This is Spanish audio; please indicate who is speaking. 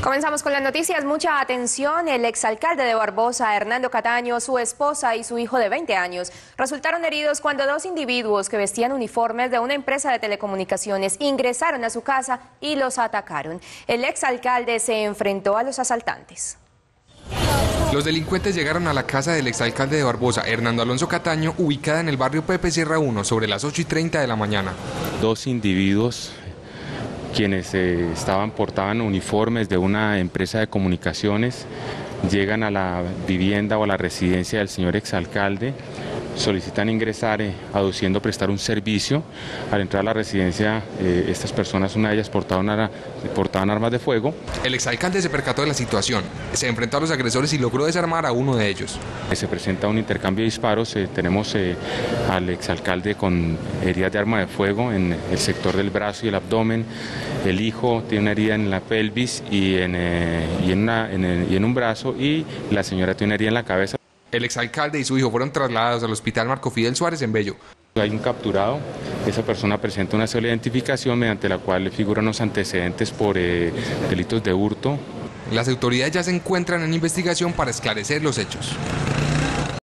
Speaker 1: Comenzamos con las noticias. Mucha atención. El exalcalde de Barbosa, Hernando Cataño, su esposa y su hijo de 20 años resultaron heridos cuando dos individuos que vestían uniformes de una empresa de telecomunicaciones ingresaron a su casa y los atacaron. El exalcalde se enfrentó a los asaltantes.
Speaker 2: Los delincuentes llegaron a la casa del exalcalde de Barbosa, Hernando Alonso Cataño, ubicada en el barrio Pepe Sierra 1, sobre las 8:30 de la mañana.
Speaker 3: Dos individuos quienes portaban uniformes de una empresa de comunicaciones, llegan a la vivienda o a la residencia del señor exalcalde, solicitan ingresar aduciendo prestar un servicio. Al entrar a la residencia, estas personas, una de ellas portaban armas de fuego.
Speaker 2: El exalcalde se percató de la situación, se enfrentó a los agresores y logró desarmar a uno de ellos.
Speaker 3: Se presenta un intercambio de disparos, tenemos al exalcalde con heridas de arma de fuego en el sector del brazo y el abdomen. El hijo tiene una herida en la pelvis y en un brazo, y la señora tiene una herida en la cabeza.
Speaker 2: El exalcalde y su hijo fueron trasladados al hospital Marco Fidel Suárez en Bello.
Speaker 3: Hay un capturado, esa persona presenta una sola identificación mediante la cual le figuran los antecedentes por delitos de hurto.
Speaker 2: Las autoridades ya se encuentran en investigación para esclarecer los hechos.